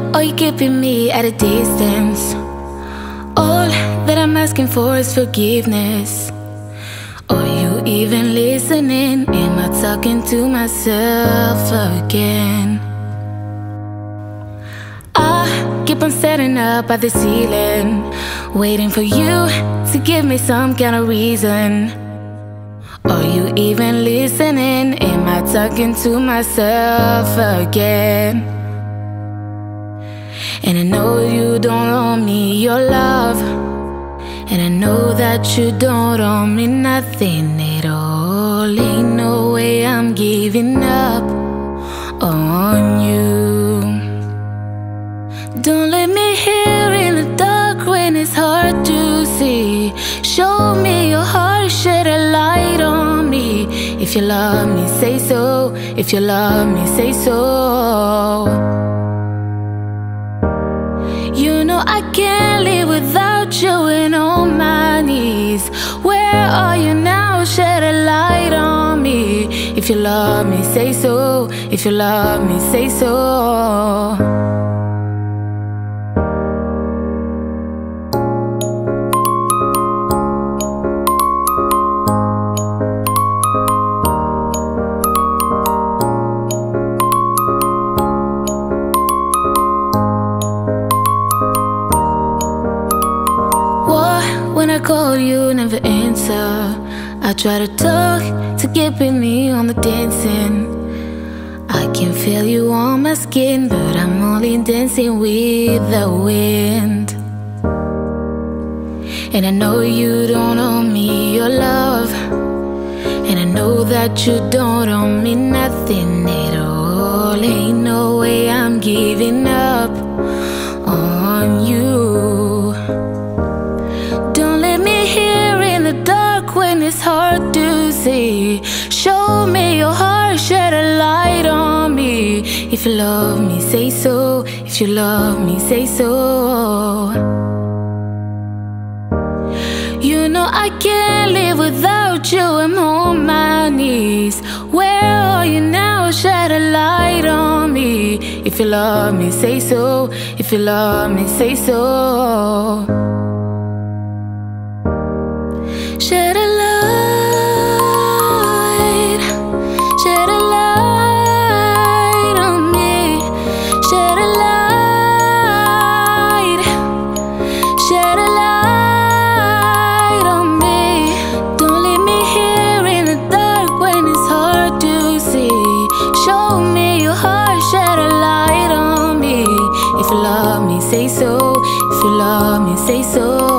or you keeping me at a distance? All that I'm asking for is forgiveness. Are you even listening? Am I talking to myself again? I keep on setting up at the ceiling, waiting for you to give me some kind of reason. Are you even listening? Am I talking to myself again? And I know you don't owe me your love, and I know that you don't owe me nothing at all. Ain't no way I'm giving up on you. Don't let me hear in the dark when it's hard to see. Show me your heart, shed a light on me. If you love me, say so. If you love me, say so. You know I can't live without you and on my knees. Where are you now? Shed a light on me. If you love me, say so. If you love me, say so. When I call you, never answer. I try to talk to get with me on the dancing. I can feel you on my skin, but I'm only dancing with the wind. And I know you don't owe me your love, and I know that you don't owe me nothing at all. Ain't no way I'm giving up on you. When it's hard to see, show me your heart, shed a light on me. If you love me, say so. If you love me, say so. You know I can't live without you, I'm on my knees. Where are you now? Shed a light on me. If you love me, say so. If you love me, say so. Shed a light, shed a light on me. Shed a light, shed a light on me. Don't leave me here in the dark when it's hard to see. Show me your heart, shed a light on me. If you love me, say so. If you love me, say so.